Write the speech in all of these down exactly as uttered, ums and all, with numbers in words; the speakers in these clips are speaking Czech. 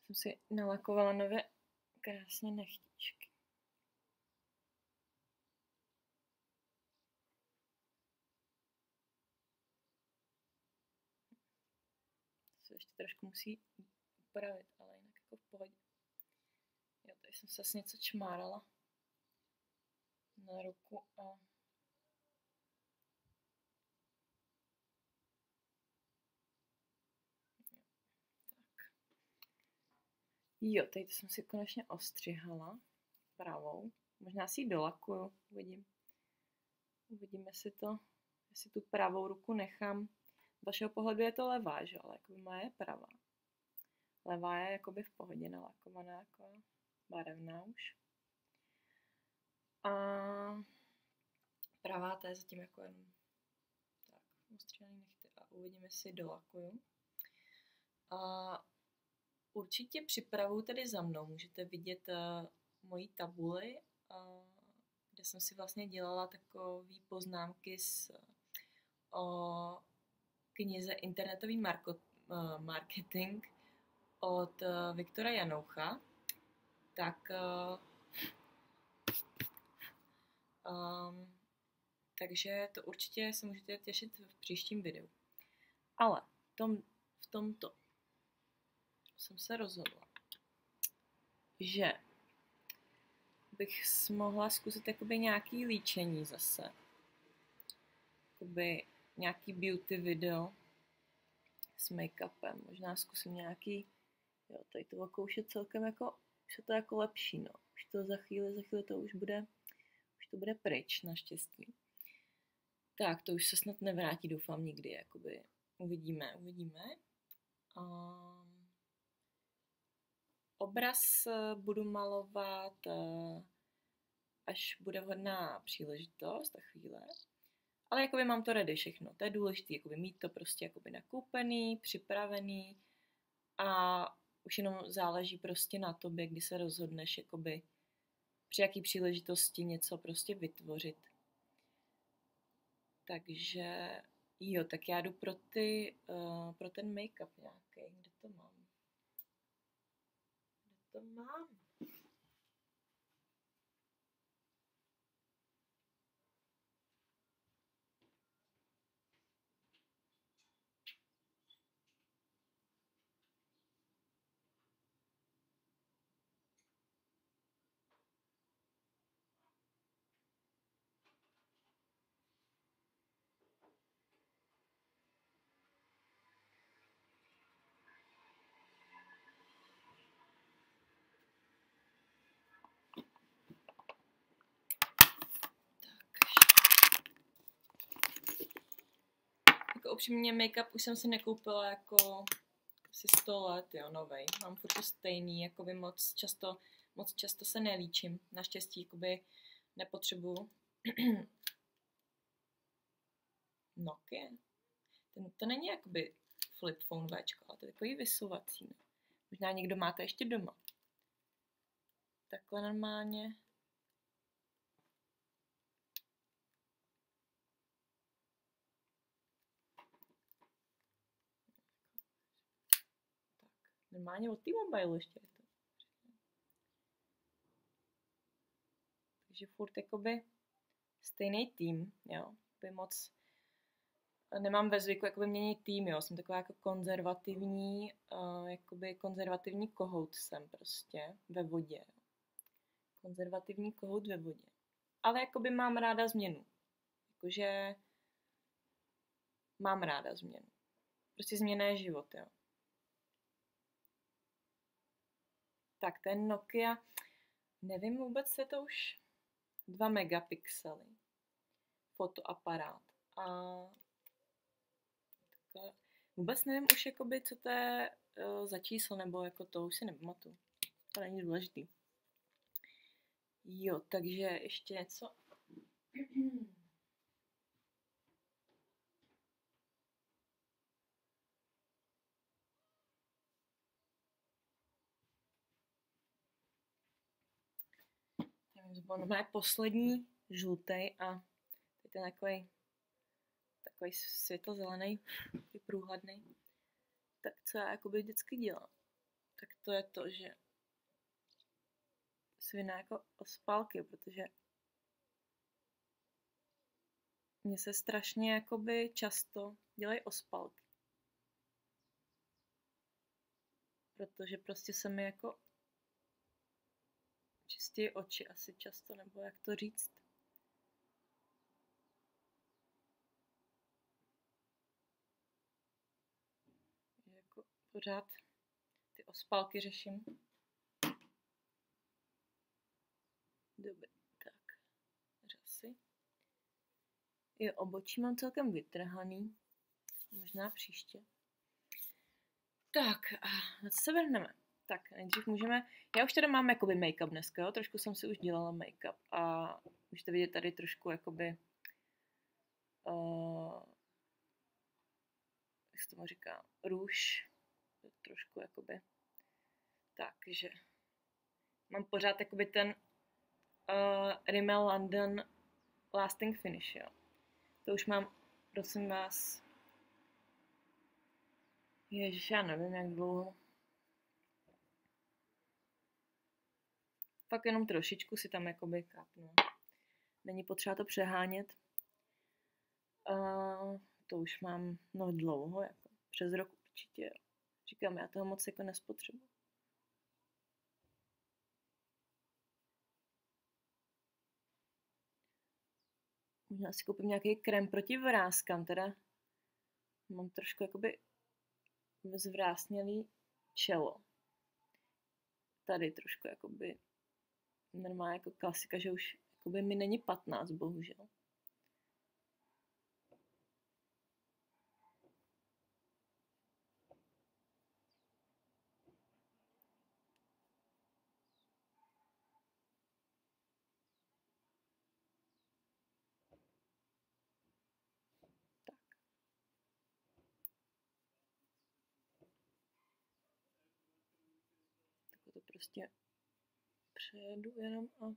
Jsem si nalakovala nově krásně nechtíčky. Se ještě trošku musí upravit, ale jinak jako v pohodě. Jo, tady jsem se něco čmárala na ruku a jo, tady to jsem si konečně ostřihala pravou. Možná si ji dolakuju, uvidím. Uvidíme si to, jestli tu pravou ruku nechám. Z vašeho pohledu je to levá, že? Ale jakoby moje je pravá. Levá je jakoby v pohodě nalakovaná, jako barevná už. A pravá to je zatím jako jenom tak, ostříhaný nechty a uvidíme, jestli dolakuju. A určitě připravuju tady za mnou. Můžete vidět uh, moji tabuli, uh, kde jsem si vlastně dělala takové poznámky s, o knize Internetový marko, uh, marketing od uh, Viktora Janoucha. Tak uh, um, takže to určitě se můžete těšit v příštím videu. Ale v, tom, v tomto jsem se rozhodla, že bych mohla zkusit jakoby nějaký líčení zase. Jakoby nějaký beauty video s make-upem. Možná zkusím nějaký, jo, tady to oko už je celkem jako, už je to jako lepší, no. Už to za chvíli, za chvíli to už bude, už to bude pryč, naštěstí. Tak, to už se snad nevrátí, doufám nikdy, jakoby. Uvidíme, uvidíme. Um, obraz budu malovat, až bude vhodná příležitost a chvíle. Ale jakoby mám to ready všechno. To je důležité, jakoby mít to prostě jakoby nakoupený, připravený a už jenom záleží prostě na tobě, kdy se rozhodneš jakoby při jaký příležitosti něco prostě vytvořit. Takže jo, tak já jdu pro, ty, uh, pro ten make-up nějaký. Kde to mám? Kde to mám? Jako upřímně make-up už jsem si nekoupila jako asi sto let, jo, novej. Mám furt to stejný, jakoby moc často, moc často se nelíčím. Naštěstí, jakoby nepotřebuju. Nokia. Ten, to není jakoby flip phone Včko, ale to je takový vysuvací. Ne? Možná někdo máte ještě doma. Takhle normálně. Normálně od T-Mobile ještě je to. Takže furt jakoby stejný tým, jo. By moc nemám ve zvyku jakoby měnit tým, jo. Jsem taková jako konzervativní, uh, jakoby konzervativní kohout jsem prostě ve vodě. Konzervativní kohout ve vodě. Ale jakoby mám ráda změnu. Jakože mám ráda změnu. Prostě změna je život, jo. Tak ten Nokia, nevím vůbec, je to už dva megapixely. Fotoaparát. A takhle. Vůbec nevím už, jakoby, co to je uh, za číslo, nebo jako to už si nepamatuju. To není důležitý. Jo, takže ještě něco. Nevím, to byl poslední žlutý a teď ten takový takový světlozelený, takový průhledný. Tak co já jakoby vždycky dělám, tak to je to, že svina jako ospálky, protože mně se strašně jakoby často dělají ospálky. Protože prostě se mi jako čistějí oči asi často, nebo jak to říct. Jako pořád ty ospálky řeším. Dobře, tak, řasy. Jo, obočí mám celkem vytrhaný, možná příště. Tak, a na co se vrhneme? Tak, nejdřív můžeme, já už tady mám jakoby make-up dneska, jo? Trošku jsem si už dělala make-up a můžete vidět tady trošku jakoby, uh, jak se tomu říká, růž, trošku jakoby, takže mám pořád jakoby ten uh, Rimmel London Lasting Finish, jo. To už mám, prosím vás, ježiš, já nevím, jak dlouho. Pak jenom trošičku si tam jakoby kápnu. Není potřeba to přehánět. Uh, to už mám no dlouho, jako přes rok určitě. Jo. Říkám, já toho moc jako nespotřebuji. Možná si koupím nějaký krém proti vrázkám, teda mám trošku jakoby zvrásnělý čelo. Tady trošku jakoby normálně jako klasika, že už jakoby mi není patnáct, bohužel. To prostě přejedu jenom a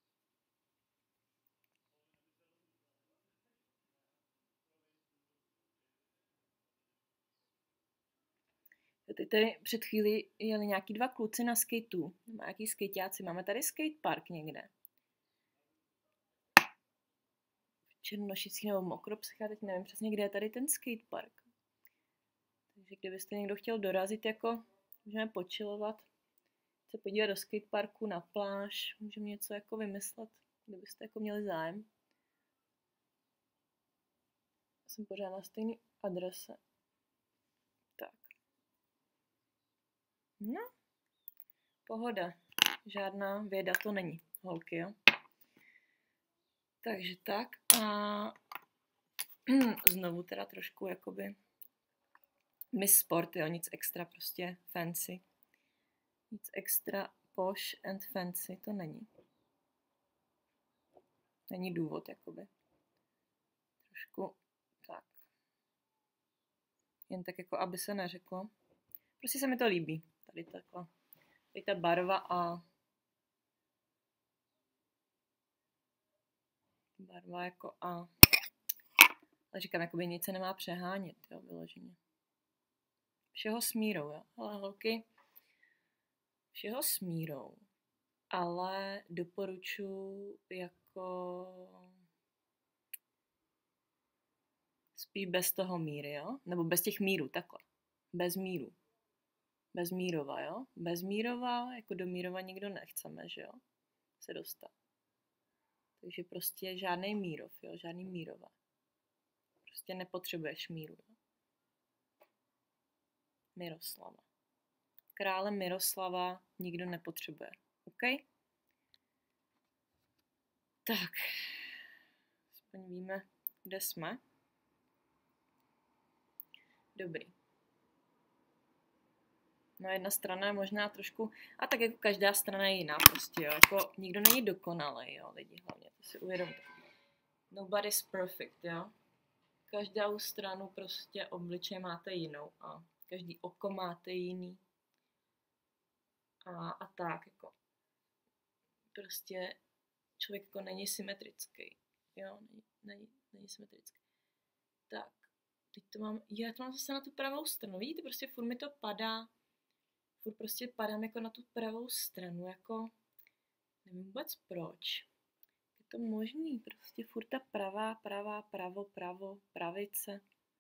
teď tady před chvíli jeli nějaký dva kluci na skateu, nějaký skateáci, máme tady skatepark někde. V Černošický nebo Mokropská, teď nevím přesně, kde je tady ten skatepark. Takže kdybyste někdo chtěl dorazit, jako můžeme počilovat, se podívat do skateparku, na pláž, můžeme něco jako vymyslet, kdybyste jako měli zájem. Jsem pořád na stejné adrese. Tak. No, pohoda. Žádná věda to není, holky, jo. Takže tak a znovu teda trošku jakoby Miss Sport, jo, nic extra prostě fancy. Nic extra posh and fancy to není. Není důvod, jakoby. Trošku tak. Jen tak jako, aby se neřeklo. Prostě se mi to líbí. Tady takhle. Tady ta barva a barva jako a ale říkám, jakoby nic se nemá přehánět, jo, vyloženě. Všeho s mírou, jo. Ale holky, všeho s mírou. Ale doporučuji jako spíš bez toho míry, jo? Nebo bez těch mírů, takhle. Bez míru. Bez mírova, jo? Bez mírova, jako do mírova nikdo nechceme, že jo? Se dostat. Takže prostě žádný mírov, jo? Žádný mírova. Prostě nepotřebuješ míru, jo? Miroslava. Krále Miroslava nikdo nepotřebuje. OK? Tak. Aspoň víme, kde jsme. Dobrý. No jedna strana je možná trošku, a tak jako každá strana je jiná prostě, jo. Jako nikdo není dokonalý, jo, lidi hlavně, to si uvědomte. Nobody's perfect, jo. Každou stranu prostě obličej máte jinou a každý oko máte jiný. A, a tak, jako. Prostě člověk jako není symetrický, jo, není, není, není symetrický. Tak, teď to mám, já to mám zase na tu pravou stranu, vidíte, prostě furt mi to padá, furt prostě padám jako na tu pravou stranu, jako nevím vůbec proč. Je to možný, prostě furt ta pravá, pravá, pravo, pravo, pravice.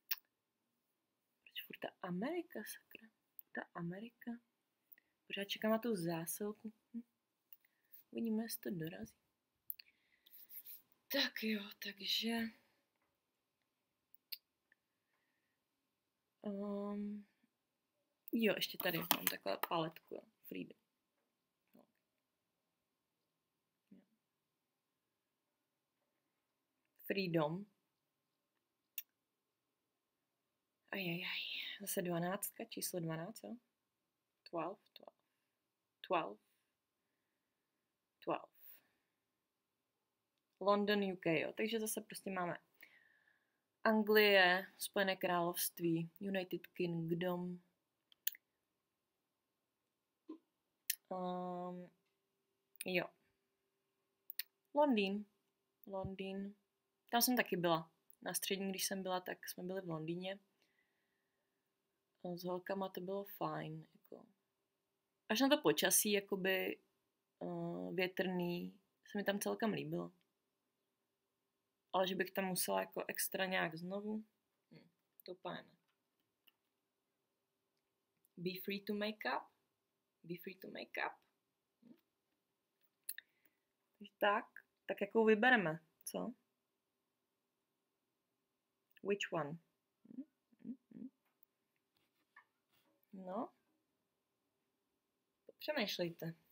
Proč furt ta Amerika, sakra? Ta Amerika. Pořád čekám na tu zásilku. Hm. Uvidíme, jestli to dorazí. Tak jo, takže... Um, jo, ještě tady mám takhle paletku, jo. Freedom. No. Freedom. Ajajaj, zase dvanáctka, číslo dvanáct, jo? Twelve, twelve, twelve, twelve. London, U K, jo, takže zase prostě máme Anglie, Spojené království, United Kingdom, um, jo, Londýn, Londýn, tam jsem taky byla, na střední, když jsem byla, tak jsme byli v Londýně, s holkama to bylo fajn, jako. Až na to počasí, jakoby uh, větrný, se mi tam celkem líbilo. Ale že bych tam musela jako extra nějak znovu, hm, to úplně ne. Be free to make up. Be free to make up. Hm. Takže tak, tak jakou vybereme, co? Which one? Hm, hm, hm. No, přemýšlejte.